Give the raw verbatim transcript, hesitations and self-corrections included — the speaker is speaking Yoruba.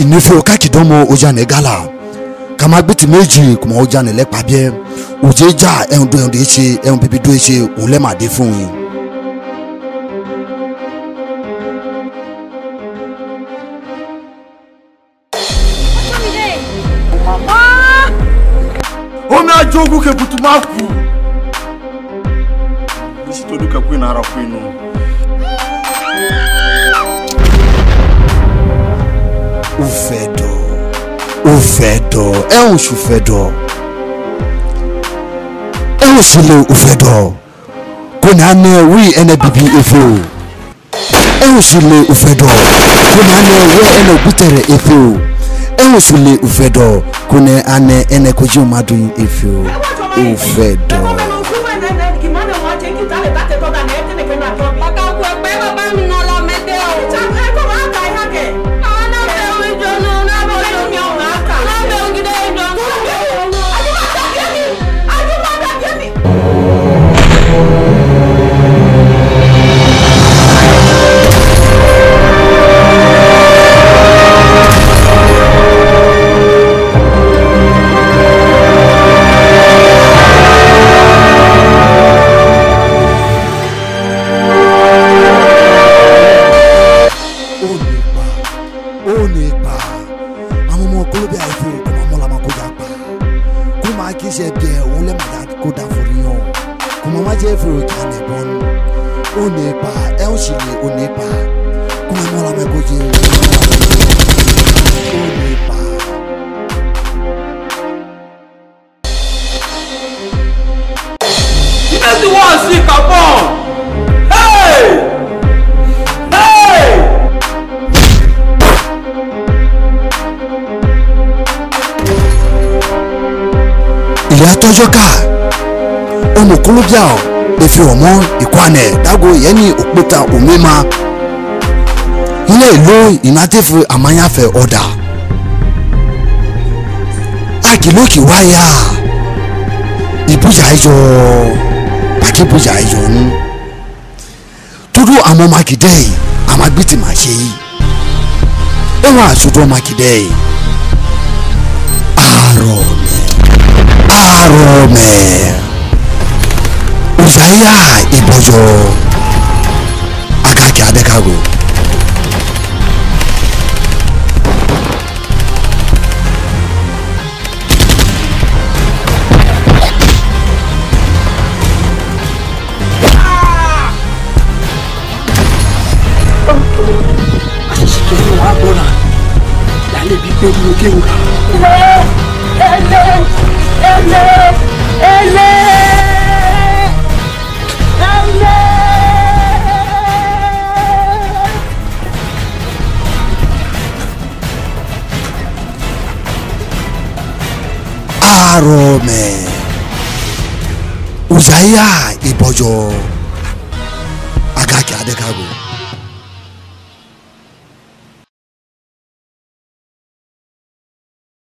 inifo kakidomo ojane gala kama gbiti méjì kuma ojane lepa bie ojeja ehun do ehun de se ehun bibi do se o le ma de fún yín. O me ajogu ke butumaku bisi to duka ku na ara ku inu Ufedo, Ufedo, é um chufedo, é um chile Ufedo, quando a ne we ene bibi efo, é um chile Ufedo, quando a ne we ene butere efo, é um chile Ufedo, quando a ne ene koji umadu efo, Ufedo. Tojoka omo kolobia efi omo ikwane dago yeni opeta omema ile lo inatefu amanyafe order akiloki waya ibuja ijo pakibuja ijo nu tudu amo makidei amagbiti ma se yi ewa asudo makidei aro Arome Uzaya Ibojo Agaki Adekago Ele! Ele! Ele! Arome Uzaya Ibojo Agaki Adekago